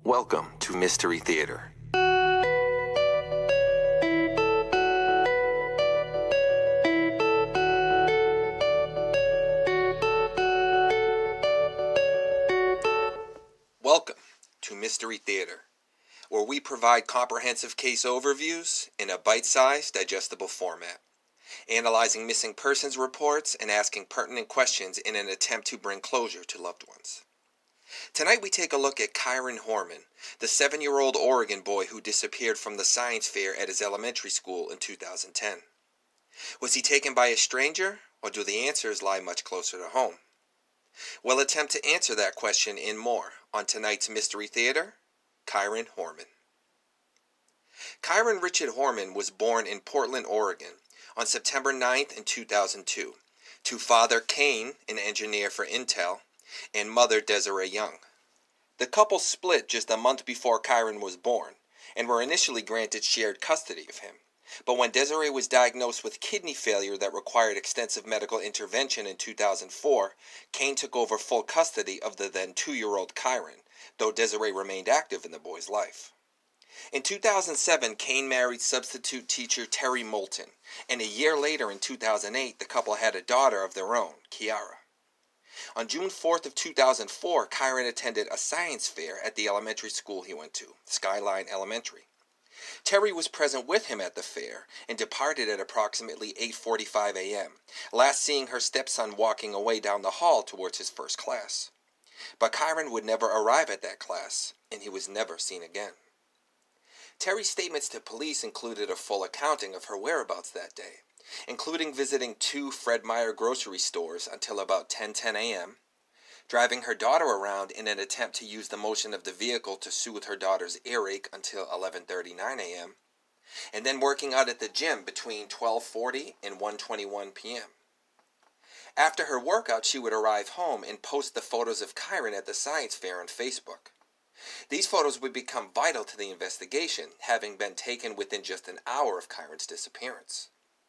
Welcome to Mystery Theater. Welcome to Mystery Theater, where we provide comprehensive case overviews in a bite-sized, digestible format, analyzing missing persons reports and asking pertinent questions in an attempt to bring closure to loved ones. Tonight we take a look at Kyron Horman, the 7-year-old Oregon boy who disappeared from the science fair at his elementary school in 2010. Was he taken by a stranger, or do the answers lie much closer to home? We'll attempt to answer that question and more on tonight's Mystery Theater, Kyron Horman. Kyron Richard Horman was born in Portland, Oregon on September 9th in 2002 to father Kane, an engineer for Intel, and mother Desiree Young. The couple split just a month before Kyron was born and were initially granted shared custody of him. But when Desiree was diagnosed with kidney failure that required extensive medical intervention in 2004, Kane took over full custody of the then 2-year-old Kyron, though Desiree remained active in the boy's life. In 2007, Kane married substitute teacher Terry Moulton, and a year later in 2008, the couple had a daughter of their own, Kiara. On June 4th of 2004, Kyron attended a science fair at the elementary school he went to, Skyline Elementary. Terry was present with him at the fair and departed at approximately 8:45 a.m., last seeing her stepson walking away down the hall towards his first class. But Kyron would never arrive at that class, and he was never seen again. Terry's statements to police included a full accounting of her whereabouts that day, including visiting 2 Fred Meyer grocery stores until about 10:10 a.m., driving her daughter around in an attempt to use the motion of the vehicle to soothe her daughter's earache until 11:39 a.m., and then working out at the gym between 12:40 and 1:21 p.m. After her workout, she would arrive home and post the photos of Kyron at the science fair on Facebook. These photos would become vital to the investigation, having been taken within just an hour of Kyron's disappearance.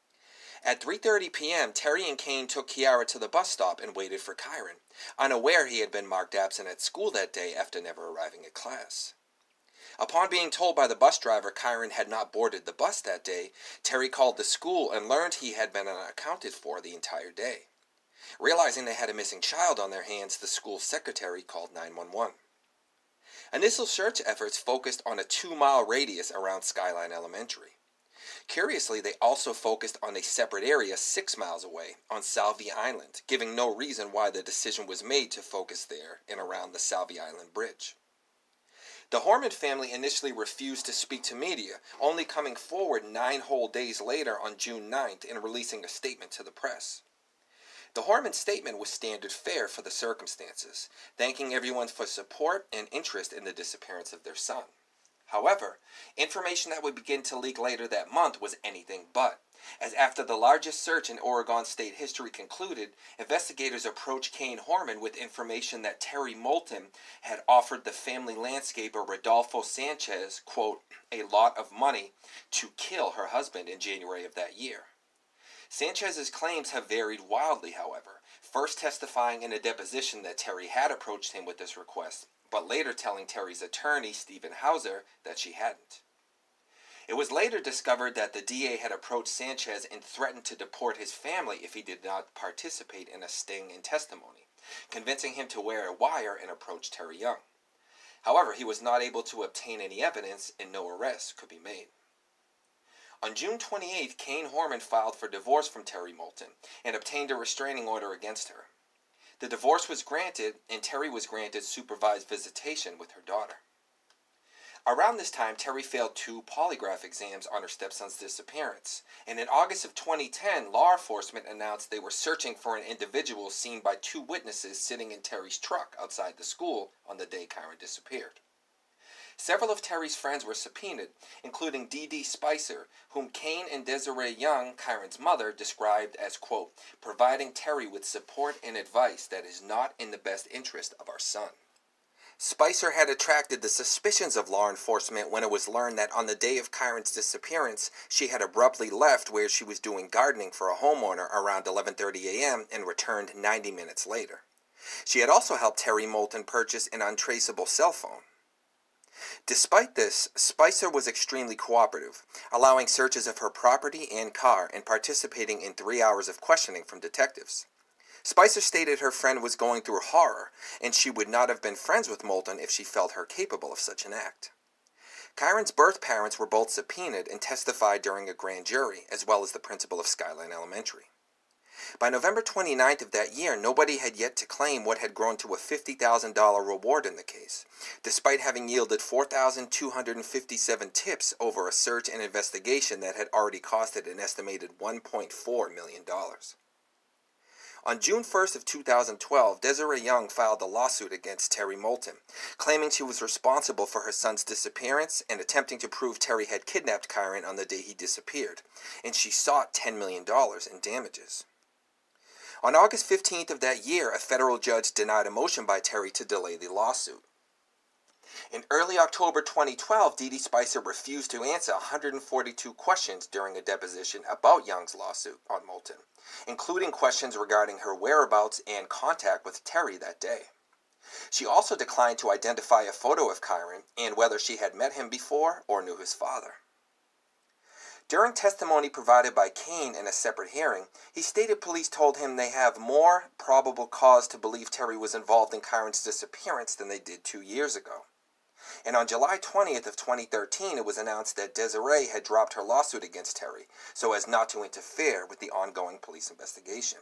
At 3:30 p.m., Terry and Kane took Kiara to the bus stop and waited for Kyron, unaware he had been marked absent at school that day after never arriving at class. Upon being told by the bus driver Kyron had not boarded the bus that day, Terry called the school and learned he had been unaccounted for the entire day. Realizing they had a missing child on their hands, the school secretary called 911. Initial search efforts focused on a 2-mile radius around Skyline Elementary. Curiously, they also focused on a separate area 6 miles away, on Salvie Island, giving no reason why the decision was made to focus there and around the Salvie Island Bridge. The Horman family initially refused to speak to media, only coming forward 9 whole days later on June 9th and releasing a statement to the press. The Horman statement was standard fare for the circumstances, thanking everyone for support and interest in the disappearance of their son. However, information that would begin to leak later that month was anything but, as after the largest search in Oregon state history concluded, investigators approached Kane Horman with information that Terry Moulton had offered the family landscaper Rodolfo Sanchez, quote, a lot of money to kill her husband in January of that year. Sanchez's claims have varied wildly, however, first testifying in a deposition that Terry had approached him with this request, but later telling Terry's attorney, Stephen Hauser, that she hadn't. It was later discovered that the DA had approached Sanchez and threatened to deport his family if he did not participate in a sting in testimony, convincing him to wear a wire and approach Terry Young. However, he was not able to obtain any evidence and no arrest could be made. On June 28th, Kane Horman filed for divorce from Terry Moulton and obtained a restraining order against her. The divorce was granted, and Terry was granted supervised visitation with her daughter. Around this time, Terry failed 2 polygraph exams on her stepson's disappearance, and in August of 2010, law enforcement announced they were searching for an individual seen by 2 witnesses sitting in Terry's truck outside the school on the day Kyron disappeared. Several of Terry's friends were subpoenaed, including Dee Dee Spicer, whom Kane and Desiree Young, Kyron's mother, described as, quote, providing Terry with support and advice that is not in the best interest of our son. Spicer had attracted the suspicions of law enforcement when it was learned that on the day of Kyron's disappearance, she had abruptly left where she was doing gardening for a homeowner around 11:30 a.m. and returned 90 minutes later. She had also helped Terry Moulton purchase an untraceable cell phone. Despite this, Spicer was extremely cooperative, allowing searches of her property and car and participating in 3 hours of questioning from detectives. Spicer stated her friend was going through horror, and she would not have been friends with Moulton if she felt her capable of such an act. Kyron's birth parents were both subpoenaed and testified during a grand jury, as well as the principal of Skyline Elementary. By November 29th of that year, nobody had yet to claim what had grown to a $50,000 reward in the case, despite having yielded 4,257 tips over a search and investigation that had already costed an estimated $1.4 million. On June 1st of 2012, Desiree Young filed a lawsuit against Terry Moulton, claiming she was responsible for her son's disappearance and attempting to prove Terry had kidnapped Kyron on the day he disappeared, and she sought $10 million in damages. On August 15th of that year, a federal judge denied a motion by Terry to delay the lawsuit. In early October 2012, Dee Dee Spicer refused to answer 142 questions during a deposition about Young's lawsuit on Moulton, including questions regarding her whereabouts and contact with Terry that day. She also declined to identify a photo of Kyron and whether she had met him before or knew his father. During testimony provided by Kane in a separate hearing, he stated police told him they have more probable cause to believe Terry was involved in Kyron's disappearance than they did 2 years ago. And on July 20th of 2013, it was announced that Desiree had dropped her lawsuit against Terry so as not to interfere with the ongoing police investigation.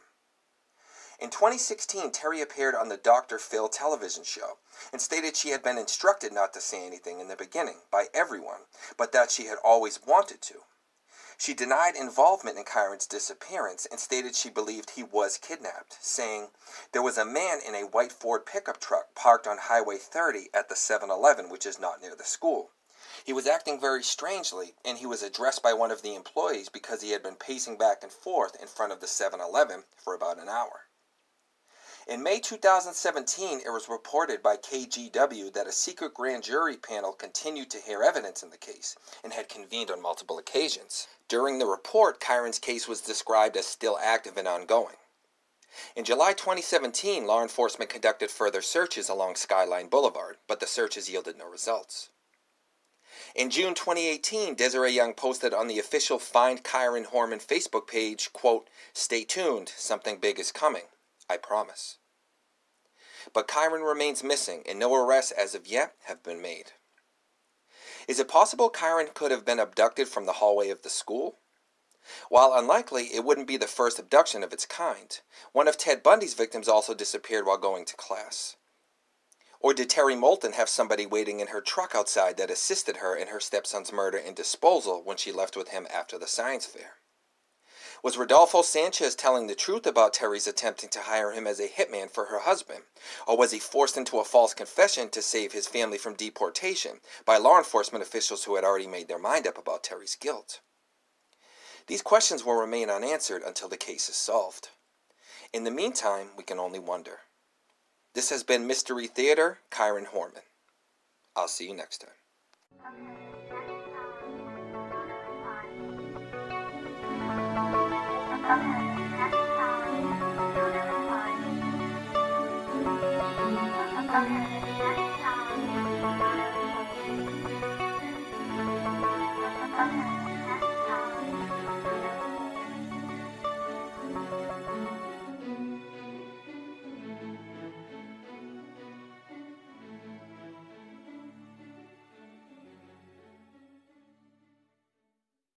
In 2016, Terry appeared on the Dr. Phil television show and stated she had been instructed not to say anything in the beginning by everyone, but that she had always wanted to. She denied involvement in Kyron's disappearance and stated she believed he was kidnapped, saying, "There was a man in a white Ford pickup truck parked on Highway 30 at the 7-Eleven, which is not near the school. He was acting very strangely, and he was addressed by one of the employees because he had been pacing back and forth in front of the 7-Eleven for about an hour." In May 2017, it was reported by KGW that a secret grand jury panel continued to hear evidence in the case and had convened on multiple occasions. During the report, Kyron's case was described as still active and ongoing. In July 2017, law enforcement conducted further searches along Skyline Boulevard, but the searches yielded no results. In June 2018, Desiree Young posted on the official Find Kyron Horman Facebook page, quote, "Stay tuned, something big is coming. I promise." But Kyron remains missing, and no arrests as of yet have been made. Is it possible Kyron could have been abducted from the hallway of the school? While unlikely, it wouldn't be the first abduction of its kind. One of Ted Bundy's victims also disappeared while going to class. Or did Terry Moulton have somebody waiting in her truck outside that assisted her in her stepson's murder and disposal when she left with him after the science fair? Was Rodolfo Sanchez telling the truth about Terry's attempting to hire him as a hitman for her husband? Or was he forced into a false confession to save his family from deportation by law enforcement officials who had already made their mind up about Terry's guilt? These questions will remain unanswered until the case is solved. In the meantime, we can only wonder. This has been Mystery Theater, Kyron Horman. I'll see you next time. Okay.